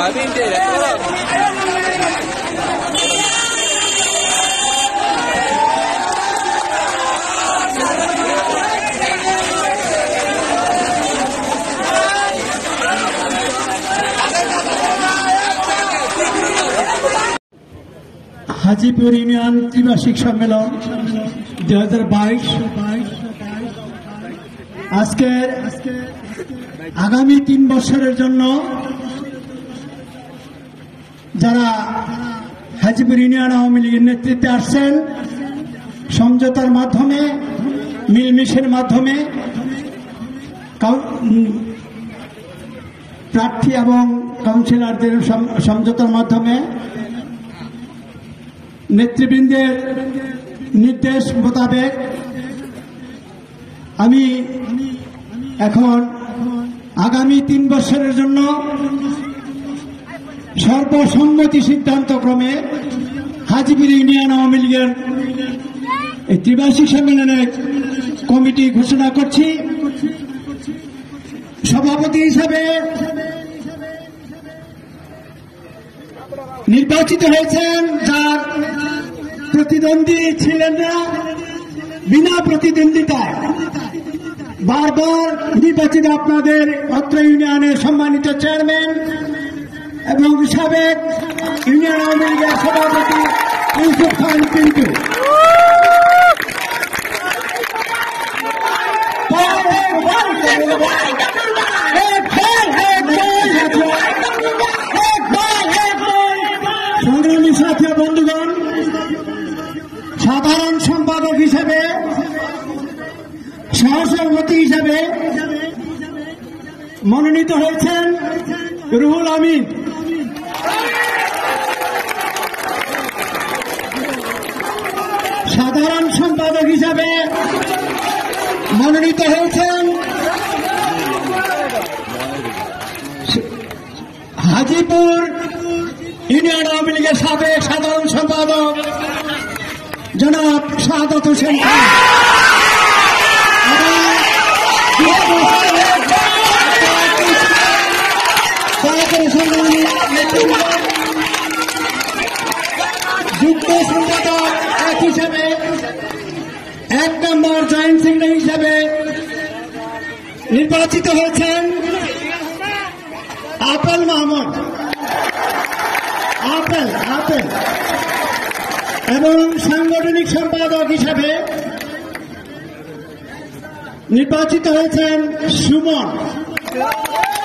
Hajipur union ত্রিবার্ষিক সম্মেলন 2022 আজকে আগামী 3 বছরের জন্য যারা হাজিপুর ইউনিয়ন আওয়ামী লীগের নেতৃত্বে আসছেন, সমঝোতার মাধ্যমে, মিলমিশের মাধ্যমে প্রার্থী এবং কাউন্সিলরদের সমঝোতার মাধ্যমে নেতৃবৃন্দের নির্দেশ মোতাবেক আমি এখন আগামী 3 বছরের জন্য সর্বসম্মতি সিদ্ধান্ত ক্রমে হাজিপুর ইউনিয়ন আওয়ামী লীগের এই ত্রিবার্ষিক সম্মেলনের কমিটি ঘোষণা করছি। সভাপতি হিসাবে নির্বাচিত হয়েছেন, যার প্রতিদ্বন্দ্বী ছিলেন না, বিনা প্রতিদ্বন্দ্বিতায় বারবার নির্বাচিত আপনাদের অত্র ইউনিয়নের সম্মানিত চেয়ারম্যান এবং সাবেক ইউনিয়ন আওয়ামী লীগের সভাপতি ইউসুফ খান পিন্টু। সংগ্রামী সাথী বন্ধুগণ, সাধারণ সম্পাদক হিসেবে, সহসভাপতি হিসেবে মনোনীত হয়েছেন রুহুল আমিন। সাধারণ সম্পাদক হিসেবে মনোনীত হয়েছেন হাজিপুর ইউনিয়ন আওয়ামী লীগের সাবেক সাধারণ সম্পাদক জনাব শাহাদাত হোসেন খান। যুগ্ম সম্পাদক হিসেবে 1 নম্বর জয়েন্ট সেক্রেটারি হিসেবে নির্বাচিত হয়েছেন আপেল মাহমুদ আপেল এবং সাংগঠনিক সম্পাদক হিসাবে নির্বাচিত হয়েছেন সুমন।